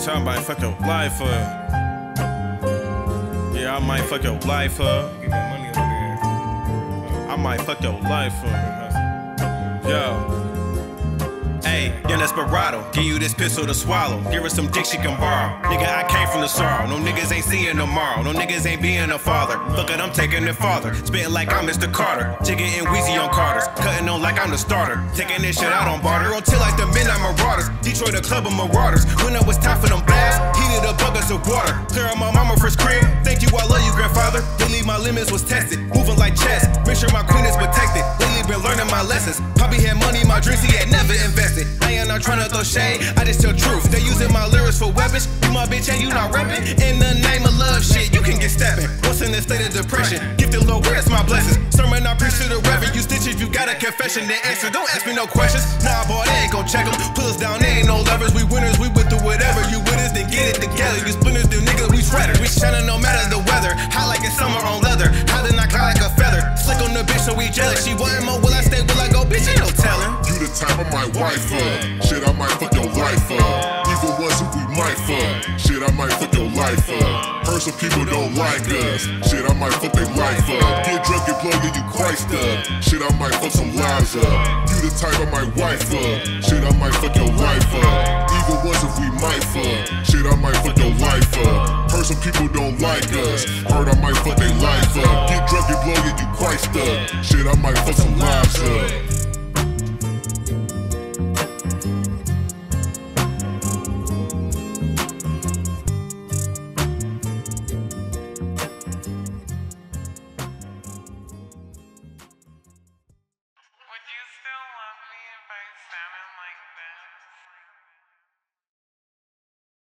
So I might fuck your life up. Yeah, I might fuck your life up. Get that money over there. I might fuck your life up. Yo. Hey, young Desperado, give you this pistol to swallow. Give her some dick she can borrow. Nigga, I came from the sorrow. No niggas ain't seeing tomorrow. No niggas ain't being a father. Fuck it, I'm taking it farther. Spitting like I'm Mr. Carter. Chicken and Weezy on Carters. Cutting on like I'm the starter. Taking this shit out on barter. Until like the midnight marauders. Detroit, a club of marauders. When it was time for them blasts, heated up buckets of water. Clear out my mama first crib. Thank you, I love you, grandfather. Lately my limits was tested. Moving like chess. Make sure my queen is protected. Lately been learning my lessons. Poppy had money, my dreams he had never invested. I ain't not tryna throw shade, I just tell truth. They using my lyrics for weapons. You my bitch and you not reppin'. In the name of love shit, you can get steppin'. Once in a state of depression, gifted Lord, where's my blessings? Sermon I preach to the reverend. You stitches, you got a confession to answer. Don't ask me no questions. Nah, boy, they ain't gon' check them. Pull us down, they ain't no levers. We winners, we went through whatever. You with us, then get it together. You splinters, them niggas, we shredders. We shining no matter the weather. Hot like it's summer on leather. Hot and I cry like a feather. Slick on the bitch, so we jealous. She wantin' more, will I stay, will I go? Bitch, ain't no tellin'. You the type I might wife up. Shit, I might fuck your life up. Even once if we might fuck. Shit, I might fuck your life up. Heard some people don't like us. Shit, I might fuck their life up. Get drunk, get blow, get you Christ up. Shit, I might fuck some lives up. You the type I might wife up. Shit, I might fuck your life up. Even once if we might fuck. Shit, I might fuck your life up. Heard some people don't like us. Heard I might fuck their life up. Get drunk, get blow, get you Christ up. Shit, I might fuck some lives up.